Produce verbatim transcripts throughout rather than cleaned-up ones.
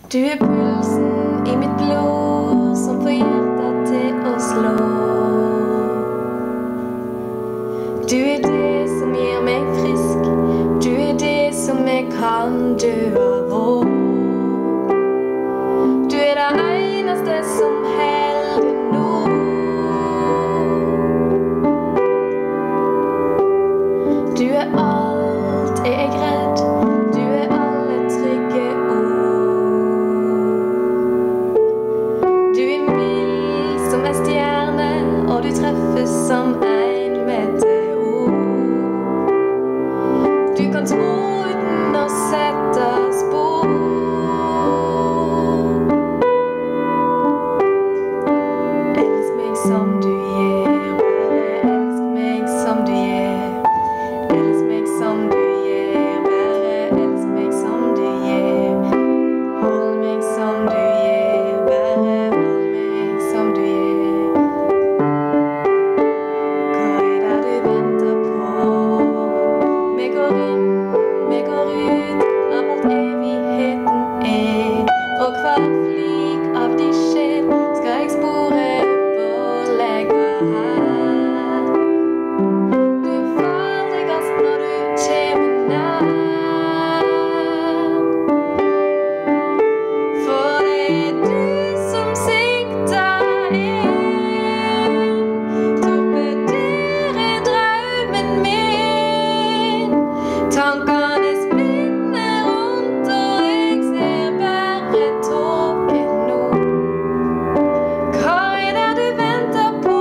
Du er pulsen i mitt blod som får hjertet til å slå. Du er det som gjør meg frisk. Du er det som jeg kan dø av håp. Du er det eneste som helder nå. Du er alt jeg er redd. Du er alle trygge ord. Du er mild som en stjerne, og du treffer som en meteor. Du kan tro uten å sette spor. Elsk meg som du gjør, bare elsk meg som du gjør. Elsk meg som du gjør, bare elsk meg som du gjør. Hold meg som du gjør, bare hold meg som du gjør. Hva er det du venter på? Vi går inn, vi går ut av alt evigheten er. Og hver flik av din sjel skal jeg spore opp og legge her. Du er farligast når du kommer nær. For det er du som sikter inn. Torpederer drømmen min. Tankene spinner rundt, og jeg ser bare tåke nå. Hva er det du venter på?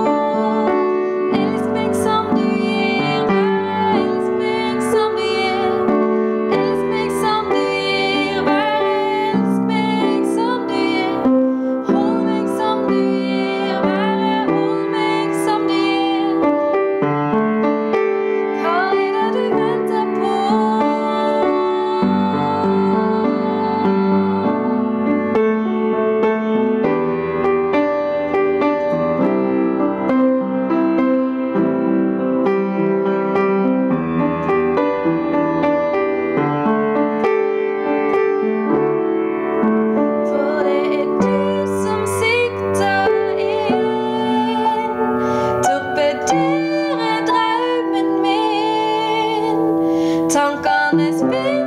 Elsk meg som du gjør, bare elsk meg som du gjør. Elsk meg som du gjør, bare elsk meg som du gjør. Hold meg som du gjør, bare hold meg som du gjør. Hva er det du venter på? For det er du som sikter inn. Torpederer drømmen min. Tankene spinner